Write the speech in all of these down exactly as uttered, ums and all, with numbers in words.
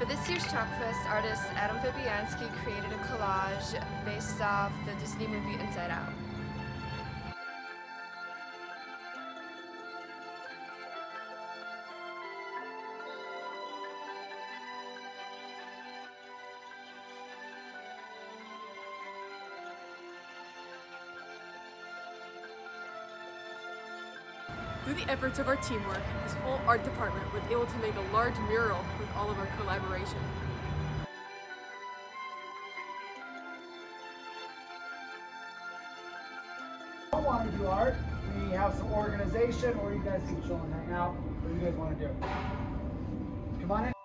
For this year's Chalk Fest, artist Adam Fabianski created a collage based off the Disney movie Inside Out. Through the efforts of our teamwork, this whole art department was able to make a large mural with all of our collaboration. I don't want to do art. We have some organization, or you guys can chill and hang out. What do you guys want to do? Come on in.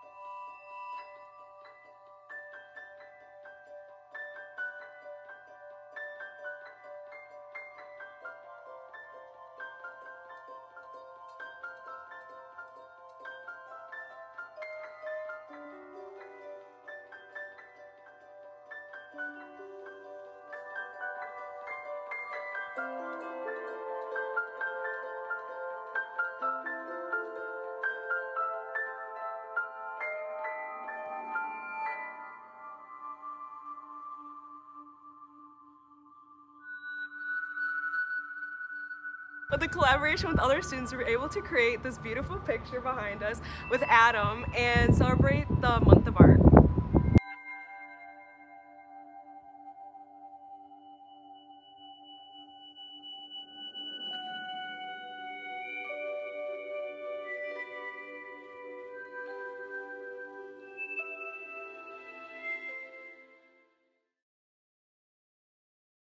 With the collaboration with other students, we were able to create this beautiful picture behind us with Adam and celebrate the month of art.